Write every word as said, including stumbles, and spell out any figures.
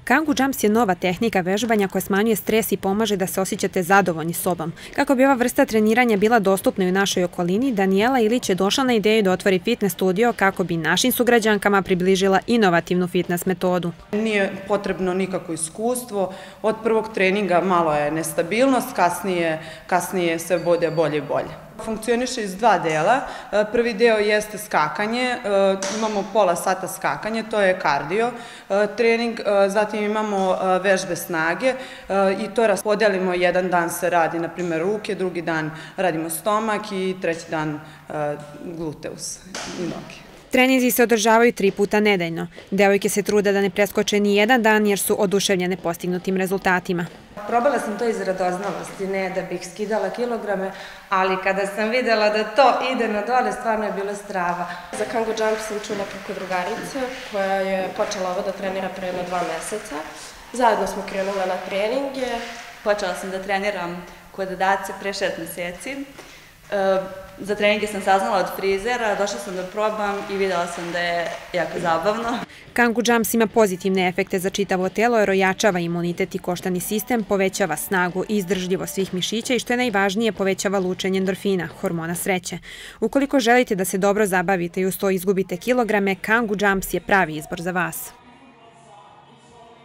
Kangu Jumps je nova tehnika vežbanja koja smanjuje stres i pomaže da se osjećate zadovoljni sobom. Kako bi ova vrsta treniranja bila dostupna i u našoj okolini, Danijela Ilić je došla na ideju da otvori fitness studio kako bi našim sugrađankama približila inovativnu fitness metodu. Nije potrebno nikako iskustvo. Od prvog treninga malo je nestabilnost, kasnije, kasnije sve bude bolje i bolje. Funkcioniše iz dva dela. Prvi deo jeste skakanje, imamo pola sata skakanje, to je kardio trening, zatim imamo vežbe snage i to raspodelimo, jedan dan se radi, na primjer, ruke, drugi dan radimo stomak i treći dan gluteus i noge. Treninzi se održavaju tri puta nedeljno. Devojke se trude da ne preskoče ni jedan dan jer su oduševljene postignutim rezultatima. Probala sam to iz radoznalosti, ne da bih skidala kilograme, ali kada sam videla da to ide na dole, stvarno je bilo strava. Za Kangu Jump sam čula preko drugarice koja je počela ovo da trenira pre jedno dva meseca. Zajedno smo krenule na treninge. Počela sam da treniram kod Dace pre šest meseci. Za treninge sam saznala od frizera, došla sam da probam i videla sam da je jako zabavno. Kangu Jumps ima pozitivne efekte za čitavo telo jer ojačava imunitet i koštani sistem, povećava snagu i izdržljivost svih mišića i što je najvažnije povećava lučenje endorfina, hormona sreće. Ukoliko želite da se dobro zabavite i uz to izgubite kilograme, Kangu Jumps je pravi izbor za vas.